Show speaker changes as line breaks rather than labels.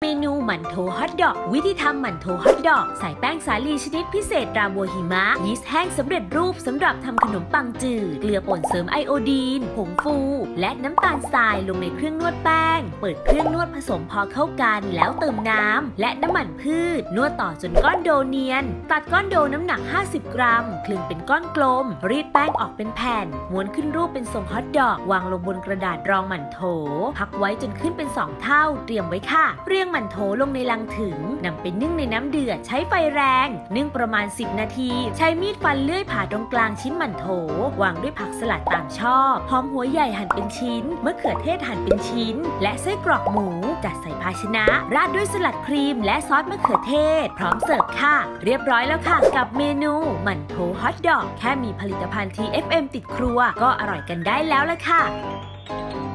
เมนูหมั่นโถฮอทดอกวิธีทำหมั่นโถฮอทดอกใส่แป้งสาลีชนิดพิเศษราบัวหิมะยีสต์แห้งสำเร็จรูปสำหรับทำขนมปังจืดเกลือป่นเสริมไอโอดีนผงฟูและน้ำตาลทรายลงในเครื่องนวดแป้งเปิดเครื่องนวดผสมพอเข้ากันแล้วเติมน้ำและน้ำมันพืชนวดต่อจนก้อนโดเนียนตัดก้อนโดน้ำหนัก50 กรัมคลึงเป็นก้อนกลมรีดแป้งออกเป็นแผ่นม้วนขึ้นรูปเป็นทรงฮอทดอกวางลงบนกระดาษรองหมั่นโถพักไว้จนขึ้นเป็น2เท่าเตรียมไว้ค่ะเรียงหมั่นโถลงในลังถึงนำไปนึ่งในน้ำเดือดใช้ไฟแรงนึ่งประมาณ10 นาทีใช้มีดฟันเลื่อยผ่าตรงกลางชิ้นหมั่นโถวางด้วยผักสลัดตามชอบหอมหัวใหญ่หั่นเป็นชิ้นมะเขือเทศหั่นเป็นชิ้นและไส้กรอกหมูจัดใส่ภาชนะราดด้วยสลัดครีมและซอสมะเขือเทศพร้อมเสิร์ฟค่ะเรียบร้อยแล้วค่ะกับเมนูหมั่นโถฮอทดอกแค่มีผลิตภัณฑ์ TFM ติดครัวก็อร่อยกันได้แล้วล่ะค่ะ